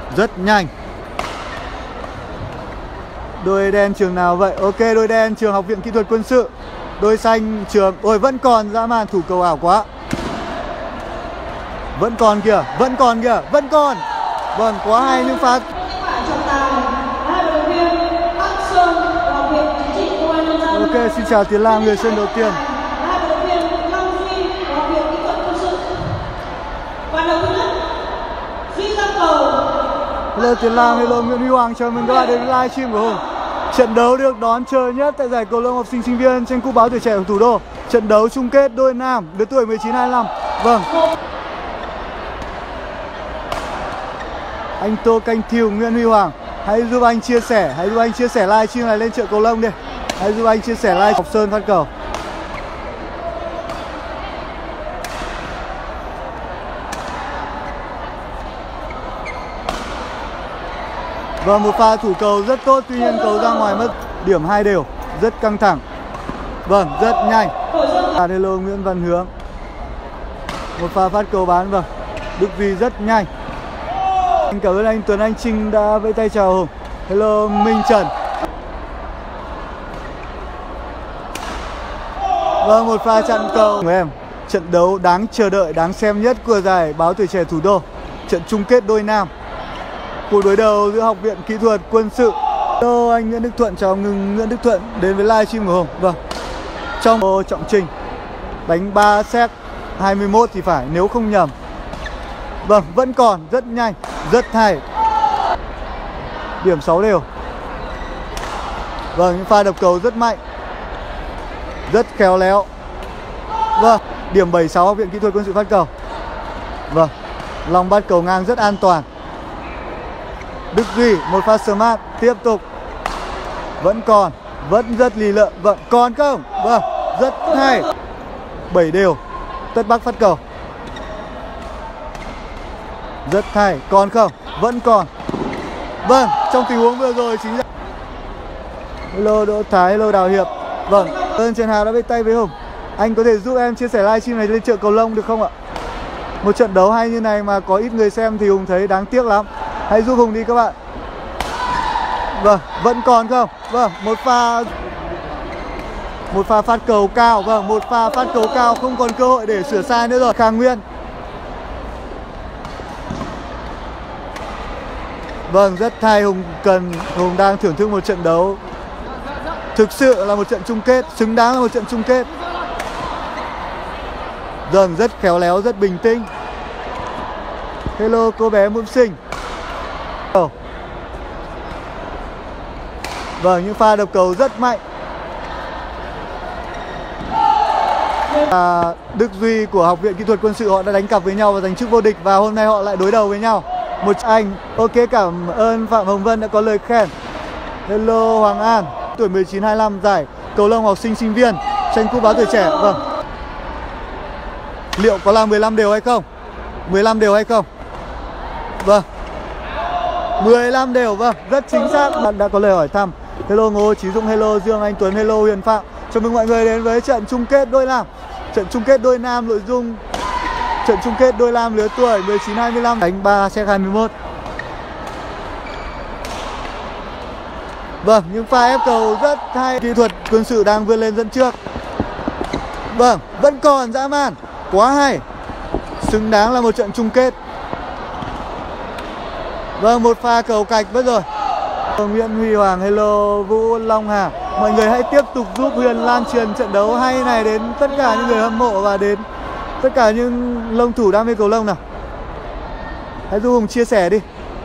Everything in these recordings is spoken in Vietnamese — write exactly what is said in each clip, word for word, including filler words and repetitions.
rất nhanh. Đôi đen trường nào vậy? Ok, đôi đen trường Học viện Kỹ thuật Quân sự. Đôi xanh trường... Ôi, vẫn còn dã man, thủ cầu ảo quá. Vẫn còn kìa, vẫn còn kìa, vẫn còn. Vâng, quá hay nhưng pha... Ok, xin chào Tiến Lam, người sân đầu tiên. Hello Tiến Lam, hello Nguyễn Huy Hoàng, chào mừng các bạn đến với livestream của Hùng. Trận đấu được đón chờ nhất tại giải cầu lông học sinh sinh viên tranh cúp báo tuổi trẻ của thủ đô. Trận đấu chung kết đôi nam lứa tuổi mười chín hai mươi lăm. Vâng. Anh Tô Canh Thiều, Nguyễn Huy Hoàng, hãy giúp anh chia sẻ, hãy giúp anh chia sẻ livestream này lên chợ cầu lông đi. Hãy giúp anh chia sẻ live. Ngọc Sơn phát cầu. Và một pha thủ cầu rất tốt, tuy nhiên cầu ra ngoài mất điểm hai đều, rất căng thẳng. Vâng, rất nhanh. Hello Nguyễn Văn Hướng. Một pha phát cầu bán, vâng. Đức Duy rất nhanh. Cảm ơn anh Tuấn Anh Trinh đã vẫy tay chào Hùng. Hello Minh Trần. Vâng, một pha chặn cầu của em. Trận đấu đáng chờ đợi, đáng xem nhất của giải báo tuổi trẻ thủ đô. Trận chung kết đôi nam. Cuộc đối đầu giữa Học viện Kỹ thuật Quân sự. Hello anh Nguyễn Đức Thuận, chào mừng Nguyễn Đức Thuận đến với livestream của Hùng. Vâng. Trong Ô Trọng Trình đánh ba set hai mươi mốt thì phải, nếu không nhầm. Vâng, vẫn còn, rất nhanh, rất hay. Điểm sáu đều. Vâng, những pha đập cầu rất mạnh, rất khéo léo. Vâng, điểm bảy sáu Học viện Kỹ thuật Quân sự phát cầu. Vâng, Long bắt cầu ngang rất an toàn. Đức Duy, một pha smart, tiếp tục. Vẫn còn, vẫn rất lì lợm. Vâng, còn không? Vâng, rất hay. bảy đều. Tất Bắc phát cầu. Rất hay, còn không? Vẫn còn. Vâng, trong tình huống vừa rồi chính là... Hello Đỗ Thái, hello Đào Hiệp. Vâng, ơn Trần Hà đã vẫy tay với Hùng. Anh có thể giúp em chia sẻ livestream này lên chợ cầu lông được không ạ? Một trận đấu hay như này mà có ít người xem thì Hùng thấy đáng tiếc lắm. Hãy giúp Hùng đi các bạn. Vâng, vẫn còn không? Vâng, một pha Một pha phát cầu cao. Vâng, một pha phát cầu cao, không còn cơ hội để sửa sai nữa rồi. Khang Nguyên. Vâng, rất hay. Hùng cần Hùng đang thưởng thức một trận đấu thực sự là một trận chung kết, xứng đáng là một trận chung kết. Vâng, rất khéo léo, rất bình tĩnh. Hello cô bé Mũm Sinh. Vâng, những pha đập cầu rất mạnh. À, Đức Duy của Học viện Kỹ thuật Quân sự họ đã đánh cặp với nhau và giành chức vô địch. Và hôm nay họ lại đối đầu với nhau. Một anh. Ok, cảm ơn Phạm Hồng Vân đã có lời khen. Hello Hoàng An, tuổi mười chín hai mươi lăm, giải cầu lông học sinh sinh viên tranh cúp báo tuổi trẻ. Vâng. Liệu có là mười lăm đều hay không? mười lăm đều hay không? Vâng, mười lăm đều. Vâng, rất chính xác. Bạn đã có lời hỏi thăm. Hello Ngô Chí Dũng, hello Dương Anh Tuấn, hello Huyền Phạm. Chào mừng mọi người đến với trận chung kết đôi nam. Trận chung kết đôi nam nội dung trận chung kết đôi nam lứa tuổi mười chín hai mươi lăm đánh ba set hai mươi mốt. Vâng, những pha ép cầu rất hay. Kỹ thuật Quân sự đang vươn lên dẫn trước. Vâng, vẫn còn dã man, quá hay. Xứng đáng là một trận chung kết. Vâng, một pha cầu cạch mất rồi. Nguyễn Huy Hoàng, hello Vũ Long Hà. Mọi người hãy tiếp tục giúp Huyền lan truyền trận đấu hay này đến tất cả những người hâm mộ và đến tất cả những lông thủ đam mê cầu lông nào. Hãy giúp Hùng chia sẻ đi.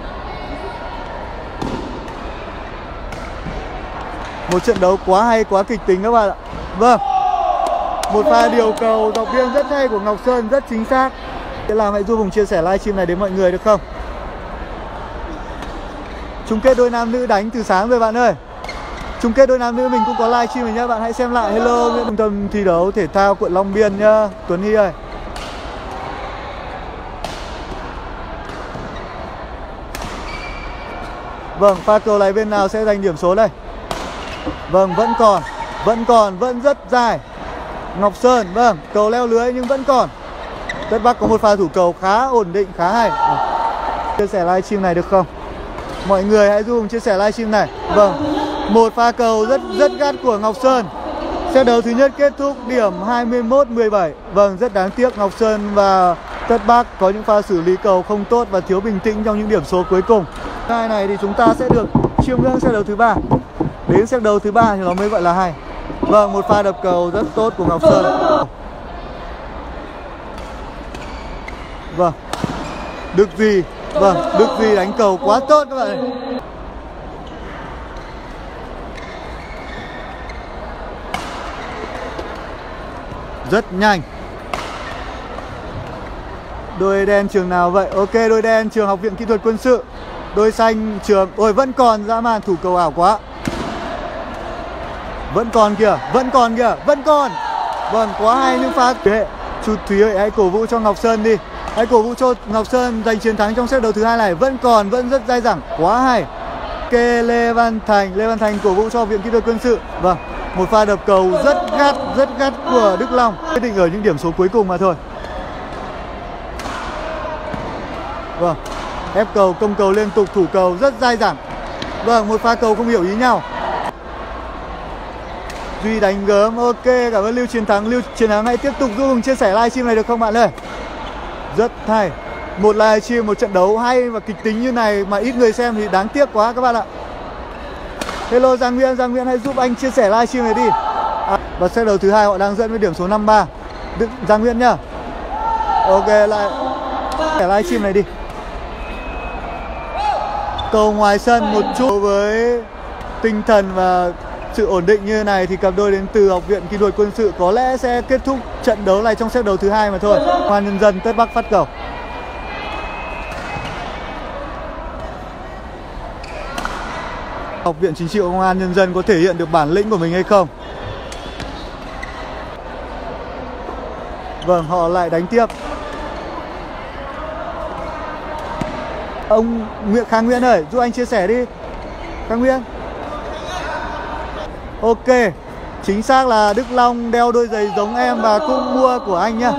Một trận đấu quá hay, quá kịch tính các bạn ạ. Vâng, một pha điều cầu dọc biên rất hay của Ngọc Sơn, rất chính xác. Thế làm hãy giúp Hùng chia sẻ livestream này đến mọi người được không? Chung kết đôi nam nữ đánh từ sáng rồi bạn ơi. Chung kết đôi nam nữ mình cũng có livestream rồi nhá, bạn hãy xem lại. Hello Trung tâm thi đấu thể thao quận Long Biên nhá, Tuấn Hy ơi. Vâng, pha cầu này bên nào sẽ giành điểm số đây? Vâng, vẫn còn, vẫn còn, vẫn rất dài. Ngọc Sơn, vâng, cầu leo lưới nhưng vẫn còn. Tất Bắc có một pha thủ cầu khá ổn định, khá hay. Chia sẻ livestream này được không? Mọi người hãy giúp chia sẻ livestream này. Vâng, một pha cầu rất rất gắt của Ngọc Sơn. Set đấu thứ nhất kết thúc điểm hai mươi mốt mười bảy. Vâng, rất đáng tiếc Ngọc Sơn và Tất Bắc có những pha xử lý cầu không tốt và thiếu bình tĩnh trong những điểm số cuối cùng. Hai này thì chúng ta sẽ được chiêm ngưỡng set đấu thứ ba. Đến set đấu thứ ba thì nó mới gọi là hay. Vâng, một pha đập cầu rất tốt của Ngọc Sơn. Vâng, Đức Duy. Vâng, Đức Duy đánh cầu quá tốt các bạn. Rất nhanh. Đôi đen trường nào vậy? Ok, đôi đen trường Học viện Kỹ thuật Quân sự. Đôi xanh trường... Ôi, vẫn còn dã man, thủ cầu ảo quá. Vẫn còn kìa, vẫn còn kìa, vẫn còn. Vâng, quá hay những pha. Chú Thúy ơi, hãy cổ vũ cho Ngọc Sơn đi. Hãy cổ vũ cho Ngọc Sơn giành chiến thắng trong set đấu thứ hai này. Vẫn còn, vẫn rất dai dẳng, quá hay. Ok, Lê Văn Thành. Lê Văn Thành cổ vũ cho Học viện Kỹ thuật Quân sự. Vâng, một pha đập cầu rất gắt, rất gắt của Đức Long. Quyết định ở những điểm số cuối cùng mà thôi. Vâng, ép cầu, công cầu liên tục, thủ cầu rất dai dẳng. Vâng, một pha cầu không hiểu ý nhau. Duy đánh gớm, ok, cảm ơn Lưu Chiến Thắng. Lưu Chiến Thắng hãy tiếp tục giúp Hùng chia sẻ livestream này được không bạn ơi? Rất hay. Một livestream, một trận đấu hay và kịch tính như này mà ít người xem thì đáng tiếc quá các bạn ạ. Hello Giang Nguyễn, Giang Nguyễn hãy giúp anh chia sẻ livestream này đi. À, và set đấu thứ hai họ đang dẫn với điểm số năm ba. Giang Nguyễn nhá. Ok, lại chia livestream này đi. Cầu ngoài sân một chút với tinh thần và sự ổn định như này thì cặp đôi đến từ Học viện Kỹ thuật Quân sự có lẽ sẽ kết thúc trận đấu này trong set đấu thứ hai mà thôi. Công an Nhân dân Tất Bắc phát cầu. Học viện Chính trị Công an Nhân dân có thể hiện được bản lĩnh của mình hay không? Vâng, họ lại đánh tiếp. Ông Nguyễn Khang Nguyễn ơi, giúp anh chia sẻ đi. Khang Nguyễn. Ok, chính xác là Đức Long đeo đôi giày giống em và cũng mua của anh nhá.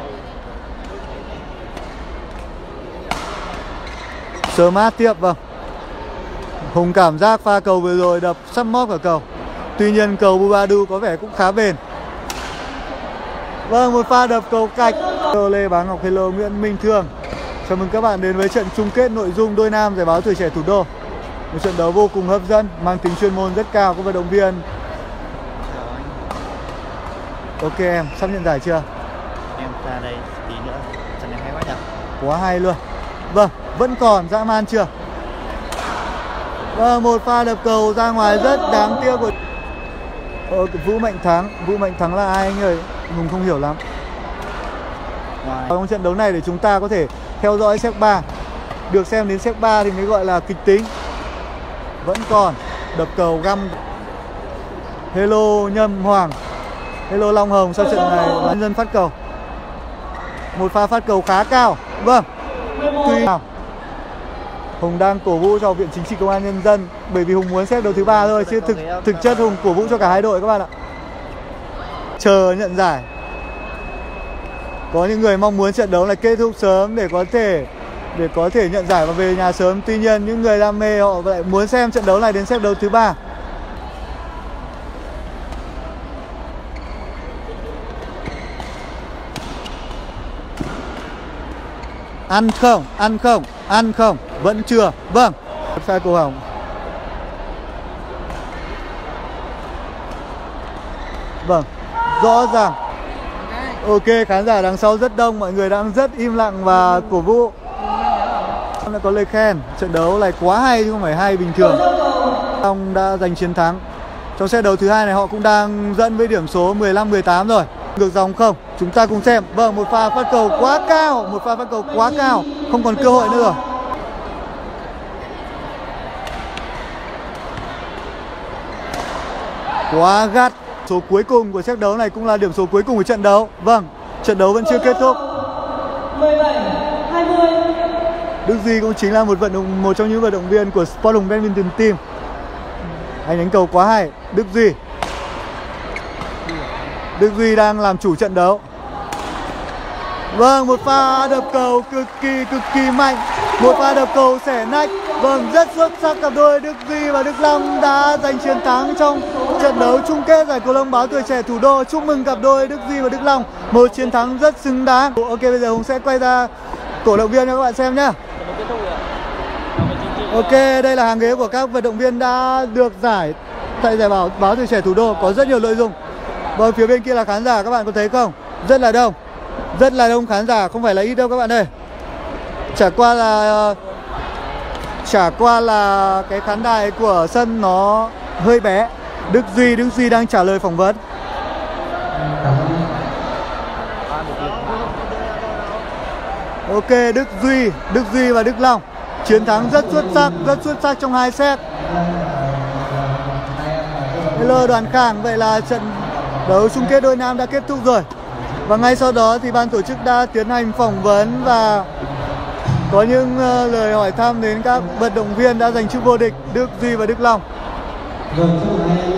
Smart tiếp, vâng. Hùng cảm giác pha cầu vừa rồi đập sắp móc cả cầu. Tuy nhiên cầu Bubadu có vẻ cũng khá bền. Vâng, một pha đập cầu cạch. Hello Lê Bá Ngọc, hello Nguyễn Minh Thương. Chào mừng các bạn đến với trận chung kết nội dung đôi nam giải báo Tuổi Trẻ Thủ Đô. Một trận đấu vô cùng hấp dẫn, mang tính chuyên môn rất cao. Các vận động viên. Ok em, sắp nhận giải chưa? Em ra đây tí nữa, trận này hay quá nhỉ? Quá hay luôn. Vâng, vẫn còn dã man chưa? Vâng, một pha đập cầu ra ngoài rất đáng tiếc của ờ, Vũ Mạnh Thắng. Vũ Mạnh Thắng là ai anh ơi? Hùng không hiểu lắm. Ngoài. Trong trận đấu này để chúng ta có thể theo dõi set ba. Được xem đến set ba thì mới gọi là kịch tính. Vẫn còn đập cầu găm. Hello Nhâm Hoàng. Hello Long Hồng, sau trận này Nhân dân phát cầu. Một pha phát cầu khá cao. Vâng. Tuy nào Hùng đang cổ vũ cho Học viện Chính trị Công an Nhân dân bởi vì Hùng muốn xét đấu thứ ba thôi, chứ thực thực chất Hùng cổ vũ cho cả hai đội các bạn ạ. Chờ nhận giải. Có những người mong muốn trận đấu này kết thúc sớm để có thể để có thể nhận giải và về nhà sớm. Tuy nhiên những người đam mê họ lại muốn xem trận đấu này đến set đấu thứ ba. Ăn không? Ăn không? Ăn không? Vẫn chưa. Vâng. Sai cầu hỏng. Vâng. Rõ ràng. Ok, khán giả đằng sau rất đông. Mọi người đang rất im lặng và cổ vũ. Đã có lời khen. Trận đấu này quá hay chứ không phải hay bình thường. Long đã giành chiến thắng. Trong set đấu thứ hai này họ cũng đang dẫn với điểm số mười lăm mười tám rồi. Ngược dòng không? Chúng ta cùng xem. Vâng, một pha phát cầu quá cao. Một pha phát cầu quá cao. Không còn cơ hội nữa rồi. Quá gắt. Số cuối cùng của set đấu này cũng là điểm số cuối cùng của trận đấu. Vâng, trận đấu vẫn chưa kết thúc. mười bảy hai mươi. Đức Duy cũng chính là một vận động một trong những vận động viên của Sport Hùng Badminton Team. Anh đánh cầu quá hay. Đức Duy. Đức Duy đang làm chủ trận đấu. Vâng, một pha đập cầu cực kỳ cực kỳ mạnh. Một pha đập cầu xẻ nách. Vâng, rất xuất sắc cặp đôi Đức Duy và Đức Long đã giành chiến thắng trong trận đấu chung kết giải cầu lông báo tuổi trẻ thủ đô. Chúc mừng cặp đôi Đức Duy và Đức Long, một chiến thắng rất xứng đáng. Ok, bây giờ Hùng sẽ quay ra cổ động viên cho các bạn xem nhé. Ok, đây là hàng ghế của các vận động viên đã được giải tại giải báo báo tuổi trẻ thủ đô, có rất nhiều nội dung. Vâng, phía bên kia là khán giả, các bạn có thấy không? Rất là đông, rất là đông khán giả, không phải là ít đâu các bạn ơi. Chả qua là Chả qua là cái khán đài của sân nó hơi bé. Đức Duy, Đức Duy đang trả lời phỏng vấn. Ok, Đức Duy, Đức Duy và Đức Long chiến thắng rất xuất sắc, rất xuất sắc trong hai set. Hello Đoàn Khang, vậy là trận đấu chung kết đôi nam đã kết thúc rồi. Và ngay sau đó thì ban tổ chức đã tiến hành phỏng vấn và có những uh, lời hỏi thăm đến các vận động viên đã giành chức vô địch Đức Duy và Đức Long.